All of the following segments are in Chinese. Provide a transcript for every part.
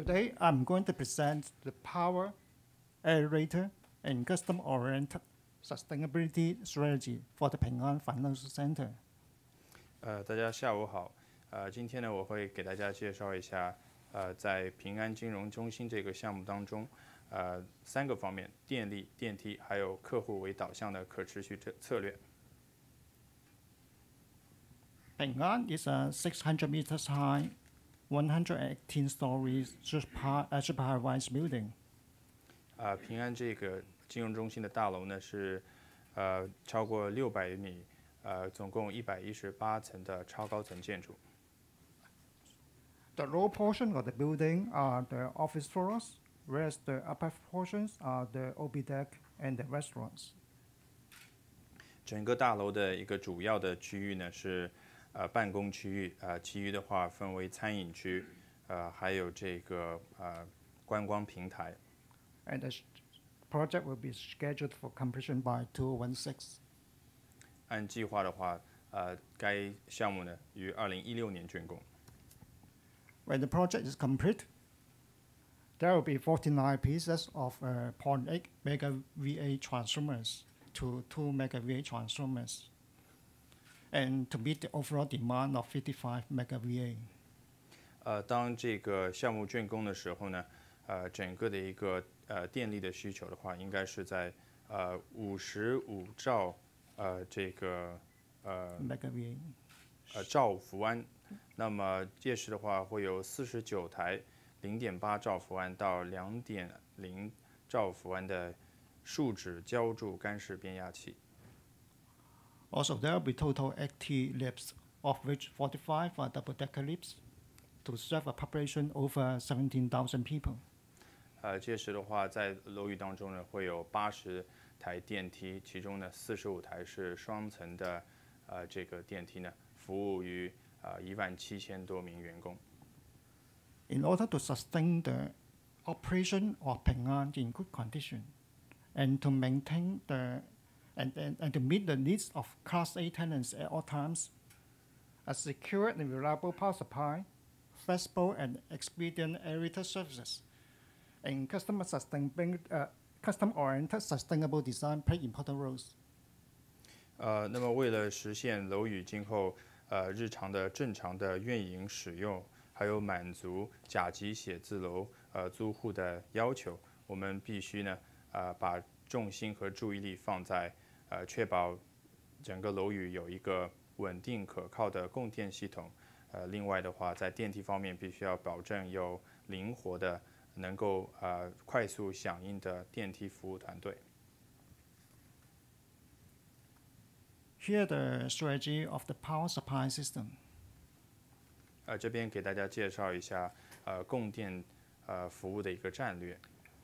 Today, I'm going to present the power, aerator, and custom-oriented sustainability strategy for the Ping An Financial Center. 大家下午好。今天呢，我会给大家介绍一下，在平安金融中心这个项目当中，3个方面：电力、电梯，还有客户为导向的可持续策略。 Ping An is a 600 meters high, 118 stories supervised building. 平安这个金融中心的大楼呢是超过600米，总共118层的超高层建筑。 The lower portion of the building are the office floors, whereas the upper portions are the OB deck and the restaurants. 整个大楼的一个主要的区域呢是办公区域，其余的话分为餐饮区，还有这个观光平台。 And the project will be scheduled for completion by 2016. 按计划的话，该项目呢于2016年竣工。 When the project is complete, there will be 49 pieces of 0.8 mega VA transformers to 2 mega VA transformers, and to meet the overall demand of 55 mega VA. 当这个项目竣工的时候呢，整个的一个电力的需求的话，应该是在55兆这个 mega VA 兆伏安。那么届时的话，会有49台0.8兆伏安到2.0兆伏安的树脂浇筑干式变压器。 Also, there will be total 80 lifts, of which 45 are double-decker lifts, to serve a population over 17,000 people. 届时的话，在楼宇当中呢，会有80台电梯，其中呢45台是双层的这个电梯呢，服务于17000多名员工。 In order to sustain the operation of Ping An in good condition, and to maintain and to meet the needs of Class A tenants at all times, a secure and reliable power supply, flexible and expedient aerator services, and custom-oriented sustainable design play important roles. 那么为了实现楼宇今后日常的正常的运营使用，还有满足甲级写字楼租户的要求，我们必须呢把重心和注意力放在确保整个楼宇有一个稳定可靠的供电系统。另外的话，在电梯方面，必须要保证有灵活的、能够快速响应的电梯服务团队。 Here the strategy of the power supply system. 这边给大家介绍一下供电服务的一个战略。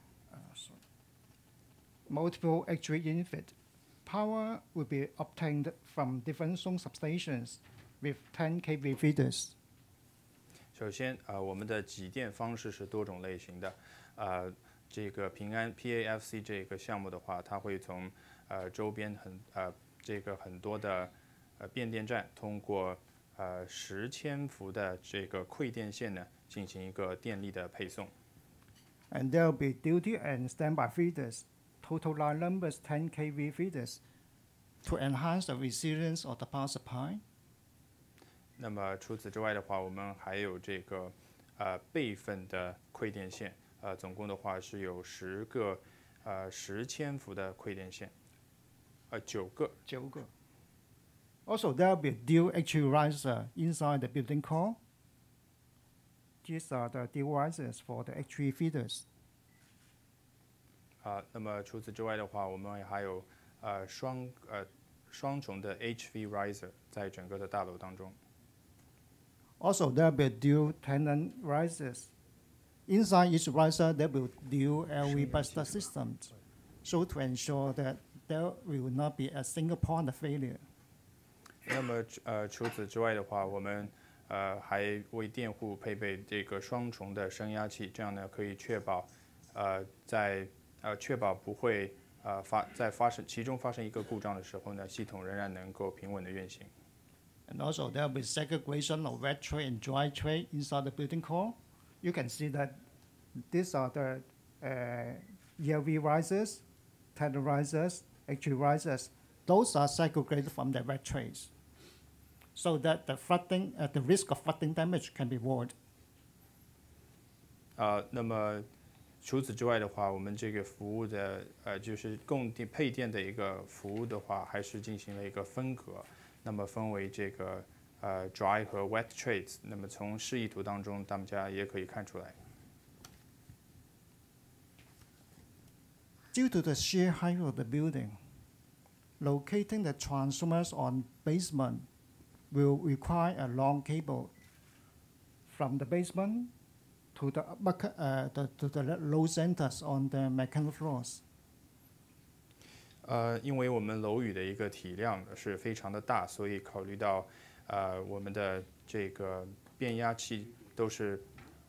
Multiple actuator input. Power will be obtained from different zone substations with 10 kV feeders. 首先我们的给电方式是多种类型的。这个平安 PAFC 这个项目的话，它会从周边很多的变电站，通过10千伏的这个馈电线呢，进行一个电力的配送。 And there will be duty and standby feeders, total line numbers 10 kV feeders, to enhance the resilience of the power supply. 那么除此之外的话，我们还有这个备份的馈电线，总共的话是有10个10千伏的馈电线，9个。 Also, there will be dual actuator riser inside the building core. These are the dual risers for the actuator feeders. 那么除此之外的话，我们还有双重的 HV riser 在整个的大楼当中。 Also, there will be dual tenant risers. Inside each riser, there will be dual LV buster systems, so to ensure that there will not be a single point of failure. 那么除此之外的话，我们还为电户配备这个双重的升压器，这样呢可以确保确保不会其中发生一个故障的时候呢，系统仍然能够平稳的运行。 And also, there will be segregation of wet tray and dry tray inside the building core. You can see that These are the ELV risers, tidal risers, HV risers. Those are segregated from the wet trays, so that the flooding, the risk of flooding damage can be avoided. 那么除此之外的话，我们这个服务的就是供电配电的一个服务的话，还是进行了一个分隔，那么分为这个dry 和 wet trays。那么从示意图当中，大家也可以看出来。 Due to the sheer height of the building, locating the transformers on basement will require a long cable from the basement to the load centers on the mechanical floors. 因为我们楼宇的一个体量是非常的大，所以考虑到我们的这个变压器都是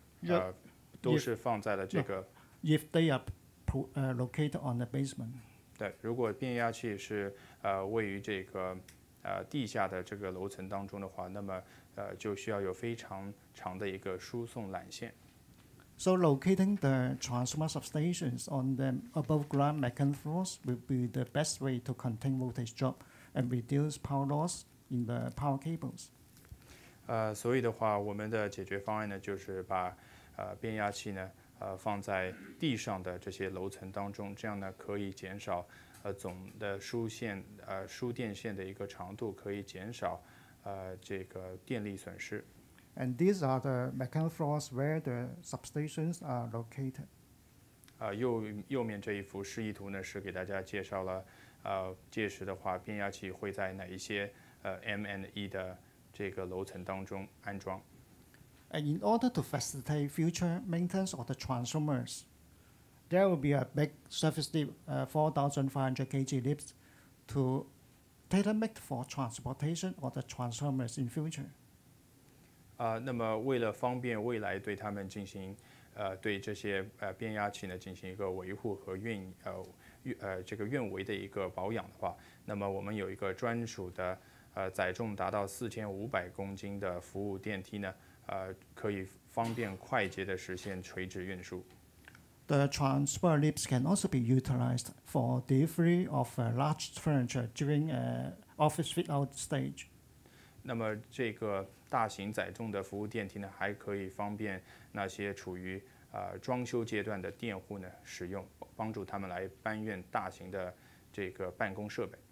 放在了这个。 If they are located on the basement. 对，如果变压器是位于这个地下的这个楼层当中的话，那么就需要有非常长的一个输送缆线。 So locating the transformer substations on the above ground mechanical floors will be the best way to contain voltage drop and reduce power loss in the power cables. 所以的话，我们的解决方案呢，就是把变压器呢放在地上的这些楼层当中，这样呢可以减少总的输电线的一个长度，可以减少这个电力损失。 And these are the mechanical floors where the substations are located. 右面这一幅示意图呢，是给大家介绍了届时的话，变压器会在哪一些M&E 的这个楼层当中安装。 And in order to facilitate future maintenance of the transformers, there will be a big surface lift, 4,500 kg lifts, to tailor-made for transportation of the transformers in future. 那么为了方便未来对他们进行对这些变压器呢进行一个维护和这个运维的一个保养的话，那么我们有一个专属的载重达到4500公斤的服务电梯呢，可以方便快捷的实现垂直运输。 The transfer lifts can also be utilized for delivery of large furniture during office fit-out stage. 那么这个大型载重的服务电梯呢，还可以方便那些处于装修阶段的店户呢使用，帮助他们来搬运大型的这个办公设备。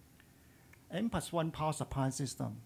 N+1 power supply system.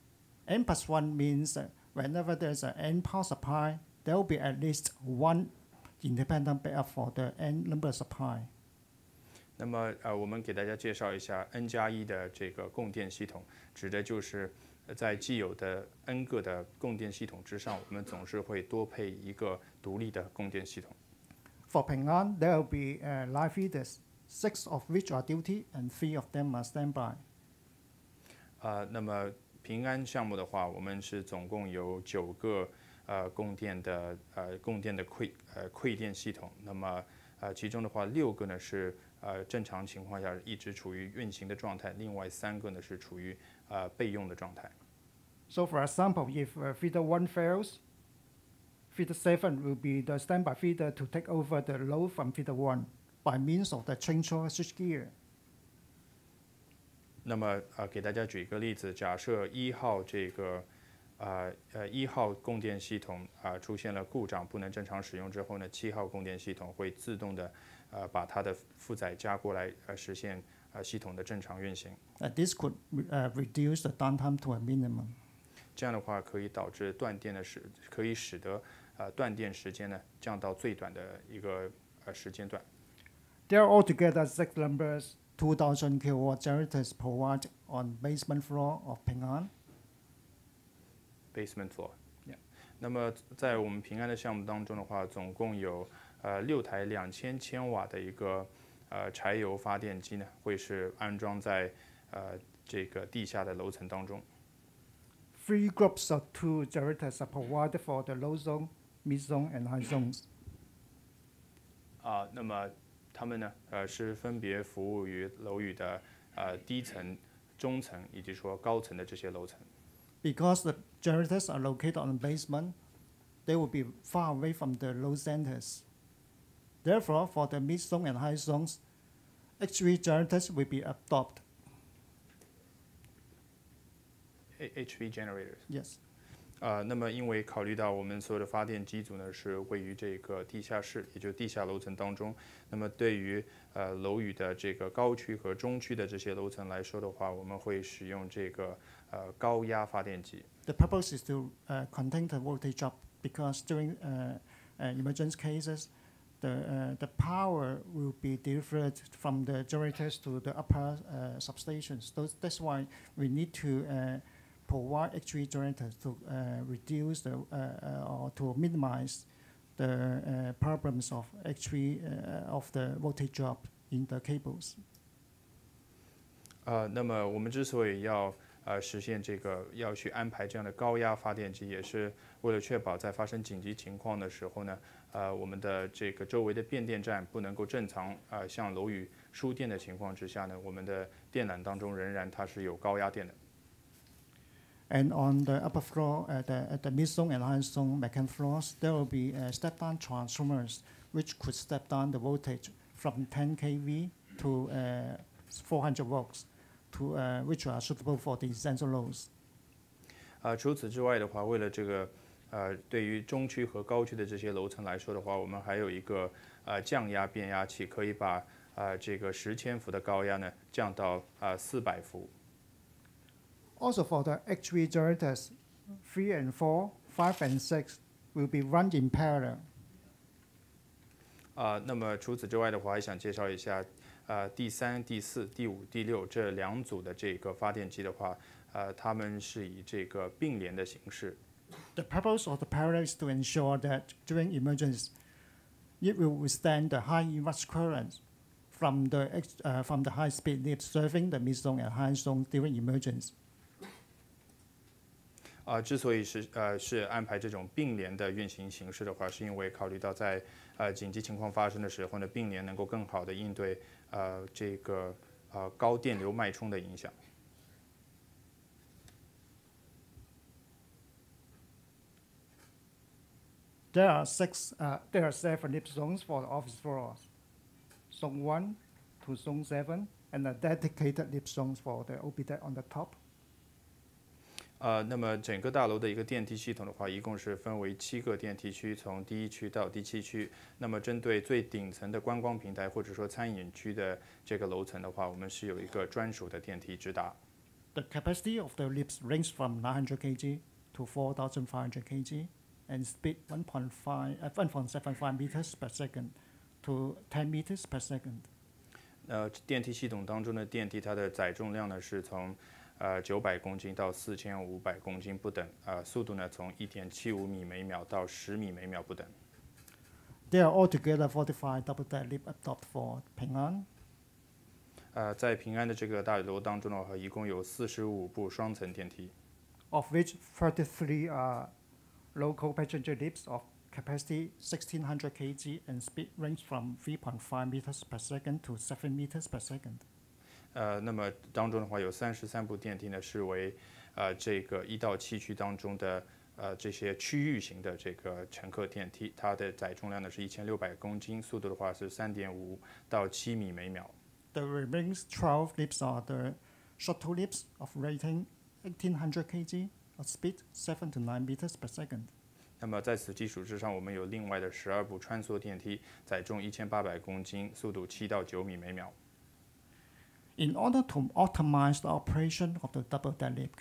N+1 means that whenever there's an N power supply, there will be at least one independent backup for the N number supply. 那么我们给大家介绍一下 N+1的这个供电系统，指的就是在既有的 N 个的供电系统之上，我们总是会多配一个独立的供电系统。 For Ping An, there will be live feeders, 6 of which are duty and 3 of them are standby. 那么平安项目的话，我们是总共有9个供电的馈电系统。那么其中的话，6个呢是正常情况下一直处于运行的状态，另外3个呢是处于备用的状态。 So for example, if feeder 1 fails, feeder 7 will be the standby feeder to take over the load from feeder 1 by means of the changeover switchgear. 那么给大家举一个例子，假设1号这个1号供电系统出现了故障，不能正常使用之后呢，7号供电系统会自动的把它的负载加过来，实现系统的正常运行。 This could reduce the downtime to a minimum. 这样的话可以导致可以使得断电时间呢降到最短的一个时间段。 There are altogether 6 numbers, 2,000 kilowatt generators provided on basement floor of Ping An. Basement floor. Yeah. 那么在我们平安的项目当中的话，总共有6台2000千瓦的一个柴油发电机呢，会是安装在这个地下的楼层当中。 3 groups of 2 generators are provided for the low zone, mid zone, and high zones. 那么它们呢是分别服务于楼宇的低层、中层以及说高层的这些楼层。 Because the generators are located on the basement, they will be far away from the load centers. Therefore, for the mid-zone and high zones, HV generators will be adopted. HV generators. Yes. 那么因为考虑到我们所有的发电机组呢是位于这个地下室，也就是地下楼层当中，那么对于楼宇的这个高区和中区的这些楼层来说的话，我们会使用这个高压发电机。 The purpose is to contain the voltage drop because during emergency cases, the power will be different from the generators to the upper substations. That's why we need to provide HV generators to reduce the or to minimize the problems of HV of the voltage drop in the cables. 那么我们之所以要实现这个要去安排这样的高压发电机，也是为了确保在发生紧急情况的时候呢，我们的这个周围的变电站不能够正常向楼宇输电的情况之下呢，我们的电缆当中仍然它是有高压电的。 And on the upper floor, at the mid-zone and high-zone mechanical floors, there will be step-down transformers, which could step down the voltage from 10 kV to 400 volts, to which are suitable for the essential loads. 除此之外的话，为了这个对于中区和高区的这些楼层来说的话，我们还有一个降压变压器，可以把这个10千伏的高压呢降到400伏。 Also for the HV generators, 3 and 4, 5 and 6 will be run in parallel. 那么除此之外的话，还想介绍一下第3、第4、第5、第6这2组的这个发电机的话，它们是以这个并联的形式。 The purpose of the parallel is to ensure that during emergency, it will withstand the high inrush current from the high-speed lifts serving the mid-zone and high-zone during emergency. 之所以是安排这种并联的运行形式的话，是因为考虑到在紧急情况发生的时候呢，并联能够更好的应对这个高电流脉冲的影响。 There are 7 lift zones for the office floors. Zone 1 to Zone 7, and a dedicated lift zones for the OP deck on the top. 那么整个大楼的一个电梯系统的话，一共是分为7个电梯区，从第1区到第7区。那么针对最顶层的观光平台或者说餐饮区的这个楼层的话，我们是有一个专属的电梯直达。 The capacity of the lifts range from 900 kg to 4,500 kg, and speed 1.75 meters per second to 10 meters per second. 电梯系统当中的电梯，它的载重量呢是从900公斤到4500公斤不等，速度呢从1.75米每秒到10米每秒不等。 There are altogether 45 double-deck lift adopted for Ping An. 在平安的这个大楼当中的话，一共有45部双层电梯。 Of which 33 are local passenger lifts of capacity 1,600 kg and speed range from 3.5 meters per second to 7 meters per second. 那么当中的话有33部电梯呢，是为这个1到7区当中的这些区域型的这个乘客电梯，它的载重量呢是1600公斤，速度的话是3.5到7米每秒。 The remaining 12 lifts are the shuttle lifts of rating 1,800 kg, of speed 7 to 9 meters per second. 那么在此基础之上，我们有另外的12部穿梭电梯，载重1800公斤，速度7到9米每秒。 In order to optimize the operation of the double-deck lift,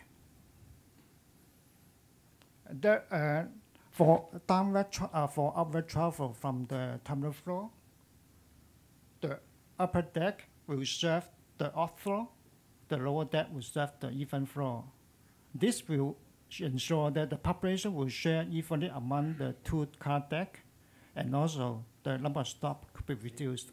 for upward travel from the terminal floor, the upper deck will serve the off floor, the lower deck will serve the even floor. This will ensure that the population will share evenly among the 2 car deck, and also the number of stops could be reduced.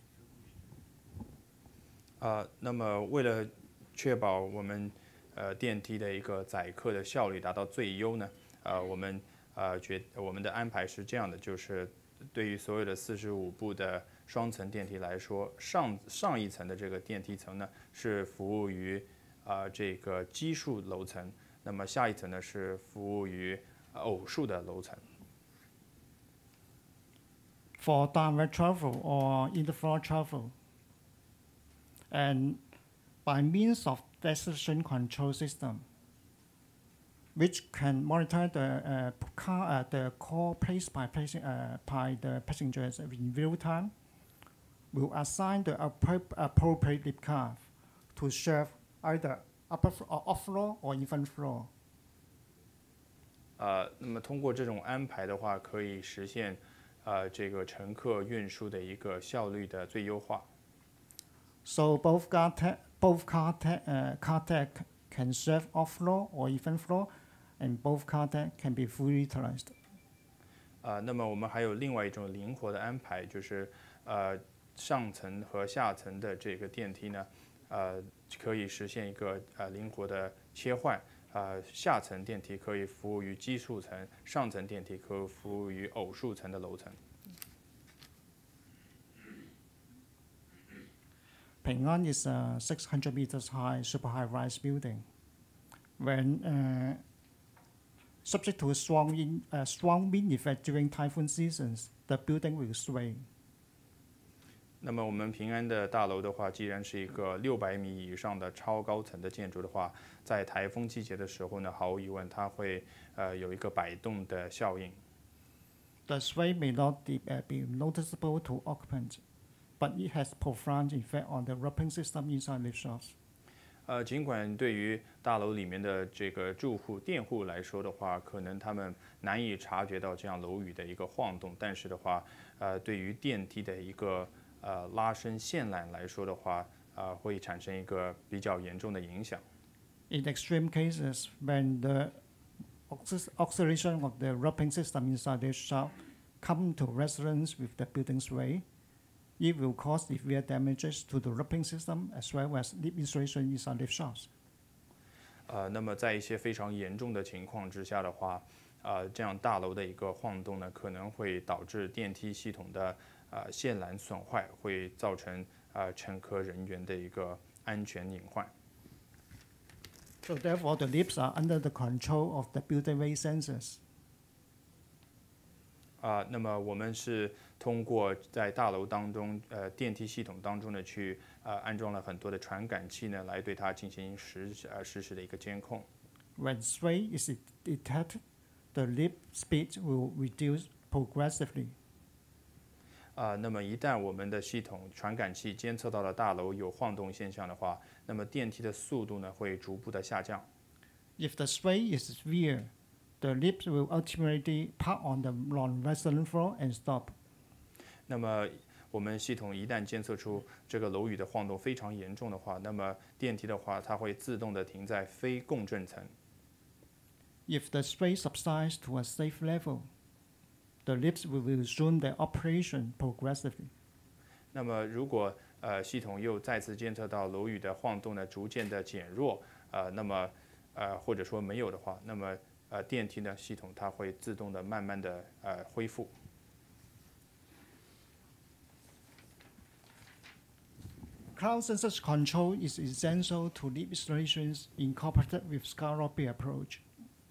那么为了确保我们电梯的一个载客的效率达到最优呢，我们的安排是这样的，就是对于所有的45部的双层电梯来说，上一层的这个电梯层呢是服务于这个奇数楼层，那么下一层呢是服务于偶数的楼层。 for direct travel or interfloor travel. And by means of destination control system, which can monitor the call placed by the passengers in real time, will assign the appropriate lift car to serve either upper or off floor or even floor. 那么通过这种安排的话，可以实现这个乘客运输的一个效率的最优化。 So both car tech can serve off floor or even floor, and both car tech can be fully utilized. 那么我们还有另外一种灵活的安排，就是上层和下层的这个电梯呢，可以实现一个灵活的切换。下层电梯可以服务于奇数层，上层电梯可以服务于偶数层的楼层。 Ping An is a 600 meters high super high-rise building. When subject to a strong wind effect during typhoon seasons, the building will sway. 那么我们平安的大楼的话，既然是一个600米以上的超高层的建筑的话，在台风季节的时候呢，毫无疑问它会有一个摆动的效应。 The sway may not be noticeable to occupants, but it has profound effect on the roping system inside lift shafts. 尽管对于大楼里面的这个电户来说的话，可能他们难以察觉到这样楼宇的一个晃动，但是的话，对于电梯的一个拉伸线缆来说的话，会产生一个比较严重的影响。 In extreme cases, when the oscillation of the roping system inside the shaft come to resonance with the building sway, it will cause severe damages to the roping system as well as lift insulation inside lift shafts. 那么在一些非常严重的情况之下的话，这样大楼的一个晃动呢，可能会导致电梯系统的线缆损坏，会造成乘客人员的一个安全隐患。 So therefore, the lifts are under the control of the building weight sensors. 那么我们是通过在大楼当中电梯系统当中呢，去安装了很多的传感器呢，来对它进行实时的一个监控。 When sway is detected, the lift speed will reduce progressively. 那么一旦我们的系统传感器监测到了大楼有晃动现象的话，那么电梯的速度呢会逐步的下降。 If the sway is severe, the lift will ultimately park on the non-resonant floor and stop. 那么我们系统一旦监测出这个楼宇的晃动非常严重的话，那么电梯的话它会自动的停在非共振层。 If the sway subsides to a safe level, the lifts will resume their operation progressively. 那么如果系统又再次监测到楼宇的晃动呢逐渐的减弱，那么或者说没有的话，那么电梯呢系统它会自动的慢慢的恢复。 Cloud sensors control is essential to lift installations incorporated with Scarlobby approach.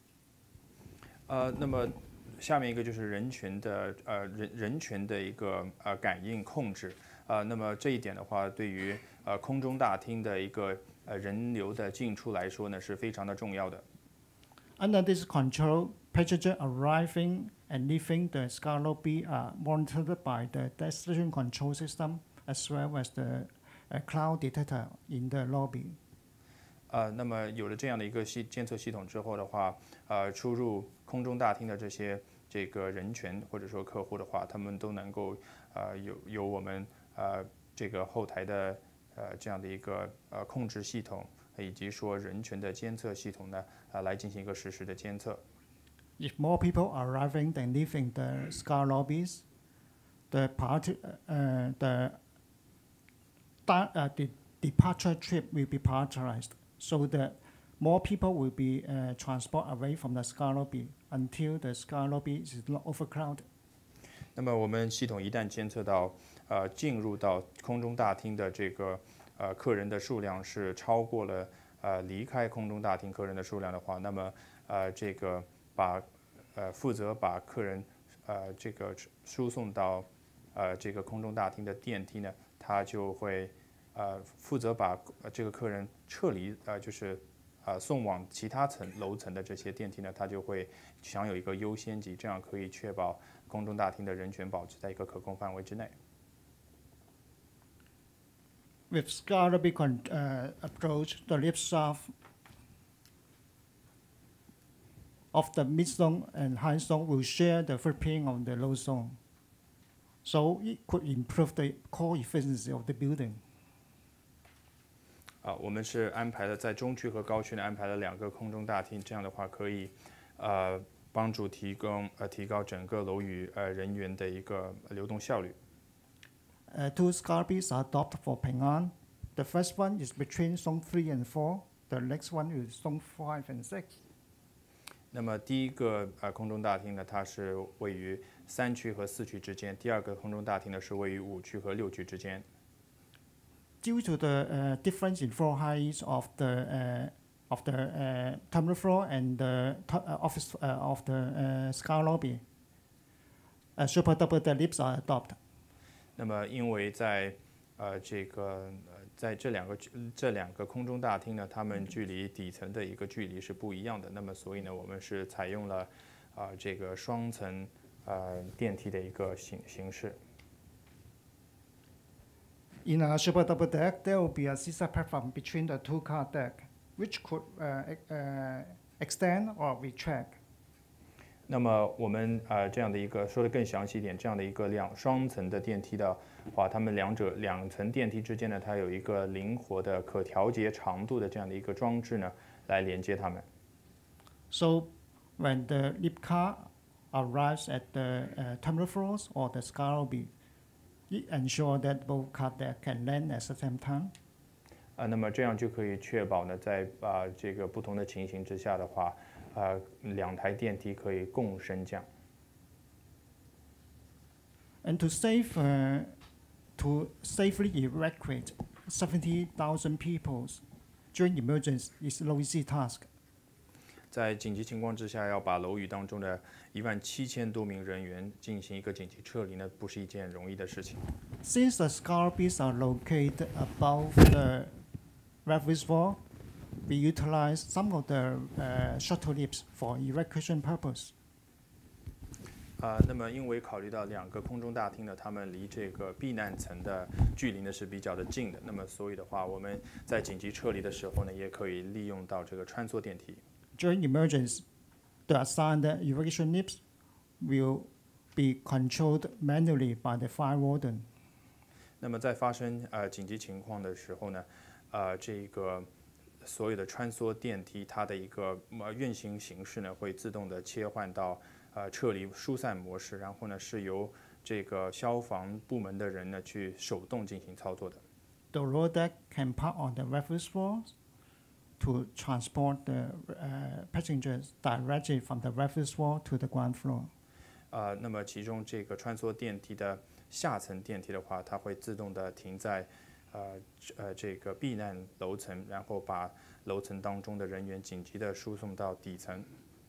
那么下面一个就是人权的一个感应控制。那么这一点的话，对于空中大厅的一个人流的进出来说呢，是非常的重要的。 Under this control, passengers arriving and leaving the Scarlobby are monitored by the destination control system as well as the cloud detector in the lobby. 那么有了这样的一个监测系统之后的话，出入空中大厅的这个人权或者说客户的话，他们都能够有我们这个后台的这样的一个控制系统，以及说人权的监测系统呢，来进行一个实时的监测。 If more people are arriving than leaving the Scarlobbies, the departure trip will be prioritized, so that more people will be transported away from the Scarlobby until the Scarlobby is not overcrowded. 那么我们系统一旦监测到进入到空中大厅的这个客人的数量是超过了离开空中大厅客人的数量的话，那么这个负责把客人这个输送到这个空中大厅的电梯呢，它就会负责把这个客人撤离就是送往其他楼层的这些电梯呢，它就会享有一个优先级，这样可以确保空中大厅的人权保持在一个可控范围之内。 With Scarlett approach, the lift shaft of the mid zone and high zone will share the footprint of the low zone, so it could improve the core efficiency of the building. 我们是安排了在中区和高区呢安排了2个空中大厅，这样的话可以帮助提高整个楼宇人员的一个流动效率。 Two Scarpies are adopted for Ping An. The first one is between Zone 3 and 4. The next one is Zone 5 and 6. 那么第一个空中大厅呢，它是位于3区和4区之间；第二个空中大厅呢是位于5区和6区之间。 Due to the difference in floor heights of the terminal floor and the office of the Scar lobby, super double deck lifts are adopted. 那么，因为在这两个空中大厅呢，它们距离底层的一个距离是不一样的。那么，所以呢，我们是采用了这个双层电梯的一个形式。 In a super double deck, there will be a scissor platform between the two car deck, which could extend or retract. 那么我们这样的一个说的更详细一点，这样的一个双层的电梯的话，它们两层电梯之间呢，它有一个灵活的可调节长度的这样的一个装置呢，来连接它们。 So when the lift car arrives at the terminal floors or the Scar lobby, it ensures that both car deck can land at the same time. 那么这样就可以确保呢，在这个不同的情形之下的话。2台电梯可以共升降。 And to safely evacuate 70,000 people during emergency is no easy task. 在紧急情况之下，要把楼宇当中的17000多名人员进行一个紧急撤离呢，不是一件容易的事情。 Since the Scarpies are located above the reservoir, we utilize some of the shuttle lifts for evacuation purpose. 那么因为考虑到2个空中大厅呢，它们离这个避难层的距离呢是比较的近的，那么所以的话，我们在紧急撤离的时候呢，也可以利用到这个穿梭电梯。 During emergency, the assigned evacuation lifts will be controlled manually by the fire warden. 那么在发生紧急情况的时候呢，这个所有的穿梭电梯，它的一个运行形式呢，会自动的切换到撤离疏散模式，然后呢是由这个消防部门的人呢去手动进行操作的。 The lower deck can park on the refuse floors to transport the passengers directly from the refuse floor to the ground floor. 那么其中这个穿梭电梯的下层电梯的话，它会自动的停在这个避难楼层，然后把楼层当中的人员紧急的输送到底层。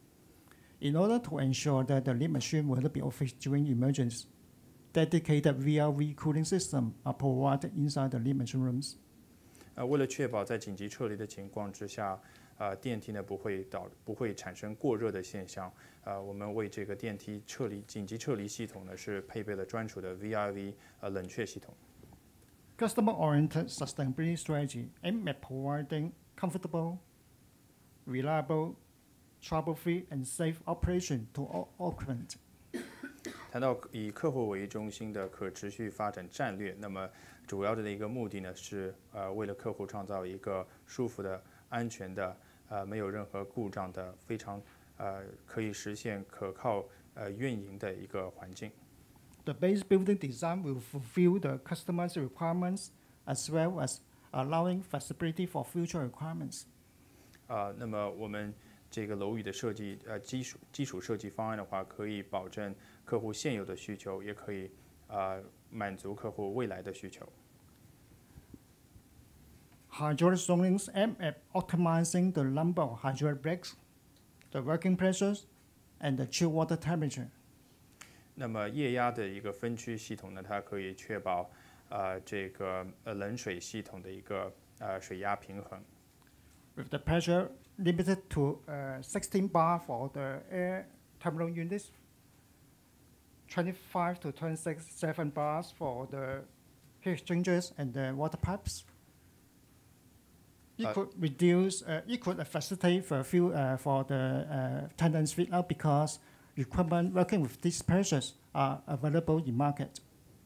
In order to ensure that the lift machine will not be offensive during emergency, dedicated VRV cooling systems are provided inside the lift machine rooms. 为了确保在紧急撤离的情况之下，电梯呢不会产生过热的现象，我们为这个电梯紧急撤离系统呢是配备了专属的 VRV 冷却系统。 Customer-oriented sustainability strategy aimed at providing comfortable, reliable, trouble-free, and safe operation to all occupants. 谈到以客户为中心的可持续发展战略，那么主要的一个目的呢是为了客户创造一个舒服的、安全的、没有任何故障的、非常可以实现可靠运营的一个环境。 The base building design will fulfill the customized requirements as well as allowing flexibility for future requirements. 那么我们这个楼宇的设计基础设计方案的话，可以保证客户现有的需求，也可以满足客户未来的需求。 Hydraulic zonings aim at optimizing the number of hydraulic breaks, the working pressures, and the chill water temperature. 那么液压的一个分区系统呢，它可以确保这个冷水系统的一个水压平衡。 With the pressure limited to 16 bar for the air terminal units, 25 to 27 bars for the heat exchangers and the water pipes. It could reduce, it could facilitate for the tenants fit out because equipment working with these pressures are available in market.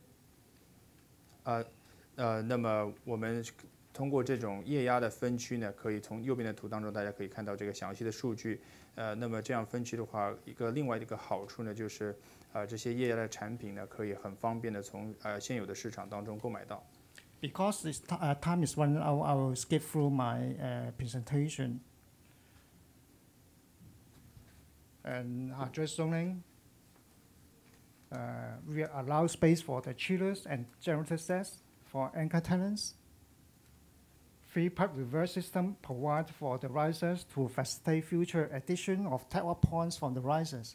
那么我们通过这种液压的分区呢，可以从右边的图当中大家可以看到这个详细的数据。那么这样分区的话，另外一个好处呢，就是这些液压的产品呢，可以很方便的从现有的市场当中购买到。 Because this time is running out, I will skip through my presentation. And address zoning, we allow space for the chillers and generator sets for anchor tenants. Free pipe reverse system provide for the risers to facilitate future addition of tap-up points from the risers.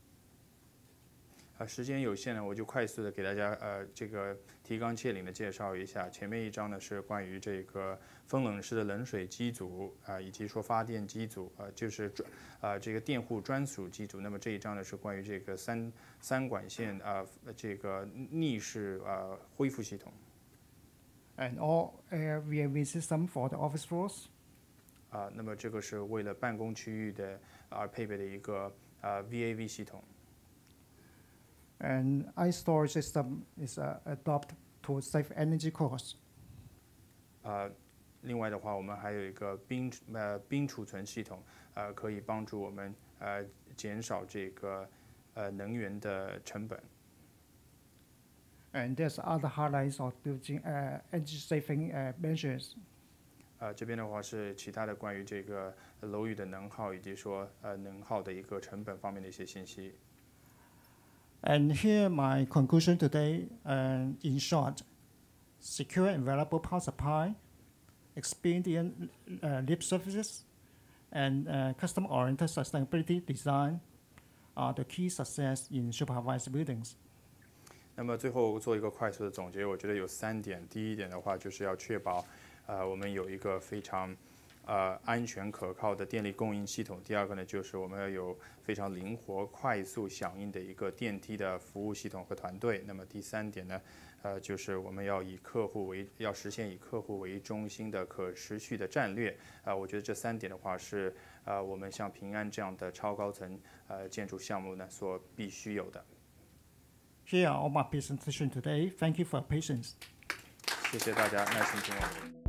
时间有限呢，我就快速的给大家这个提纲挈领的介绍一下。前面一章呢是关于这个风冷式的冷水机组以及说发电机组就是这个电户专属机组。那么这一章呢是关于这个三管线这个逆式恢复系统。 And all air VAV system for the office floors. 那么这个是为了办公区域的而配备的一个VAV 系统。 And ice storage system is adopted to save energy costs. 另外的话，我们还有一个冰储存系统，可以帮助我们减少这个能源的成本。 And there's other highlights of building energy saving measures. 这边的话是其他的关于这个楼宇的能耗以及说能耗的一个成本方面的一些信息。 And here my conclusion today, in short, secure and reliable power supply, expedient lift services, and customer-oriented sustainability design are the key success in supervised buildings. 那么最后做一个快速的总结，我觉得有3点。第一点的话，就是要确保我们有一个非常安全可靠的电力供应系统。第二个呢，就是我们要有非常灵活、快速响应的一个电梯的服务系统和团队。那么第3点呢，就是我们要实现以客户为中心的可持续的战略。我觉得这3点的话是我们像平安这样的超高层建筑项目呢所必须有的。 Here are all my presentation today. Thank you for your patience. 谢谢大家耐心听我。